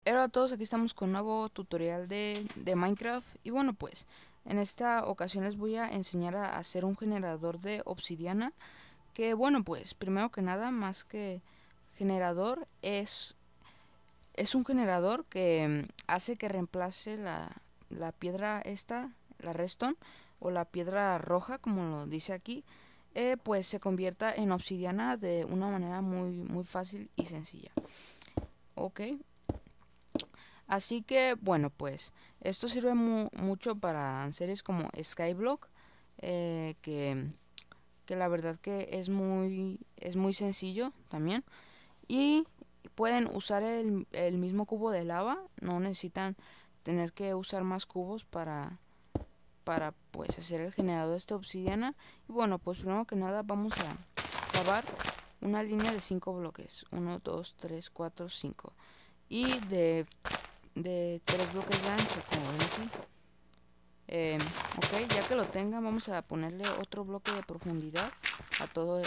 Hola a todos, aquí estamos con un nuevo tutorial de Minecraft. Y bueno, pues en esta ocasión les voy a enseñar a hacer un generador de obsidiana. Que bueno, pues primero que nada, más que generador, es un generador que hace que reemplace la piedra esta, la redstone, o la piedra roja, como lo dice aquí. Pues se convierta en obsidiana de una manera muy fácil y sencilla. Ok. Así que bueno, pues esto sirve mucho para series como Skyblock, eh, que, que la verdad que es muy sencillo también. Y pueden usar el mismo cubo de lava, no necesitan tener que usar más cubos para pues hacer el generador de esta obsidiana. Y bueno, pues primero que nada vamos a cavar una línea de 5 bloques, 1, 2, 3, 4, 5, y de 3 bloques de ancho, como ven aquí. Ok, ya que lo tengan, vamos a ponerle otro bloque de profundidad a todo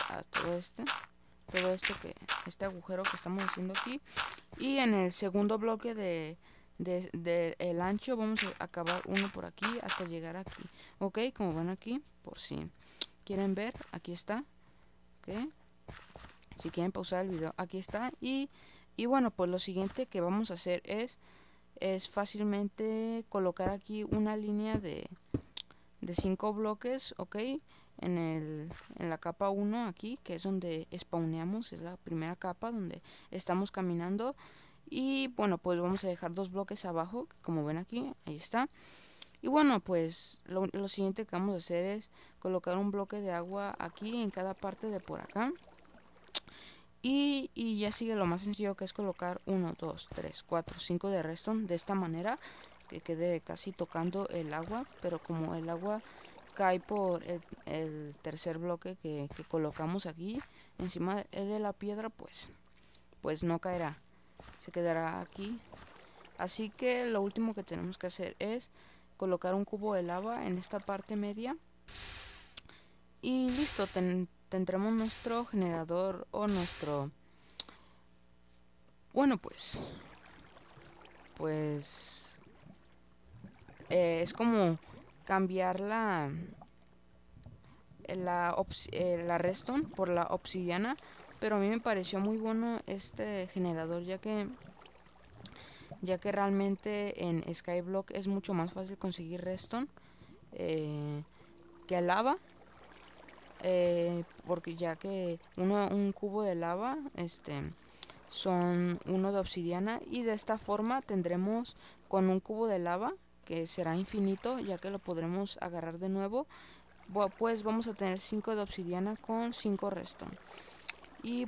este agujero que estamos haciendo aquí. Y en el segundo bloque de el ancho vamos a acabar uno por aquí hasta llegar aquí. Ok, como ven aquí, por si quieren ver, aquí está. Ok, si quieren pausar el video, aquí está. Y bueno, pues lo siguiente que vamos a hacer es fácilmente colocar aquí una línea de 5 bloques, ok, en la capa 1 aquí, que es donde spawneamos, es la primera capa donde estamos caminando. Y bueno, pues vamos a dejar 2 bloques abajo, como ven aquí, ahí está. Y bueno, pues lo siguiente que vamos a hacer es colocar un bloque de agua aquí en cada parte de por acá. Y ya sigue lo más sencillo, que es colocar 1, 2, 3, 4, 5 de redstone de esta manera, que quede casi tocando el agua. Pero como el agua cae por el tercer bloque que colocamos aquí encima de la piedra, pues no caerá, se quedará aquí. Así que lo último que tenemos que hacer es colocar un cubo de lava en esta parte media. Y listo, tendremos nuestro generador o nuestro... Bueno, pues es como cambiar la redstone por la obsidiana. Pero a mí me pareció muy bueno este generador, ya que realmente en Skyblock es mucho más fácil conseguir redstone que lava. Porque ya que un cubo de lava son uno de obsidiana, y de esta forma tendremos con un cubo de lava que será infinito, ya que lo podremos agarrar de nuevo. Pues vamos a tener 5 de obsidiana con 5 redstone. Y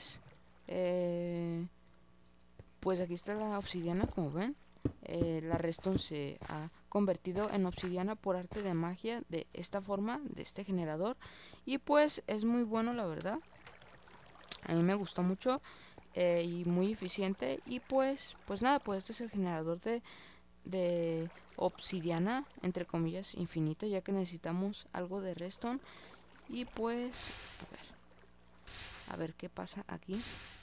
pues aquí está la obsidiana, como ven. La redstone se ha convertido en obsidiana por arte de magia de esta forma, de este generador. Y pues es muy bueno, la verdad. A mí me gustó mucho, y muy eficiente. Y pues nada, pues este es el generador de obsidiana, entre comillas, infinito, ya que necesitamos algo de redstone. Y pues a ver qué pasa aquí.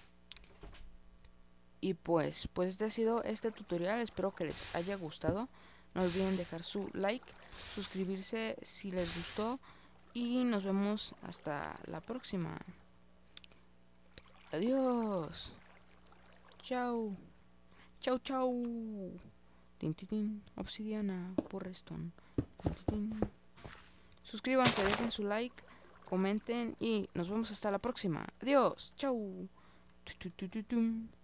Y pues este ha sido este tutorial, espero que les haya gustado. No olviden dejar su like, suscribirse si les gustó, y nos vemos hasta la próxima. Adiós. Chao. Chao, chao. Tin, tin, tin. Obsidiana por redstone. Tin, tin, tin. Suscríbanse, dejen su like, comenten y nos vemos hasta la próxima. Adiós. Chao. Tu, tu, tu, tu, tum.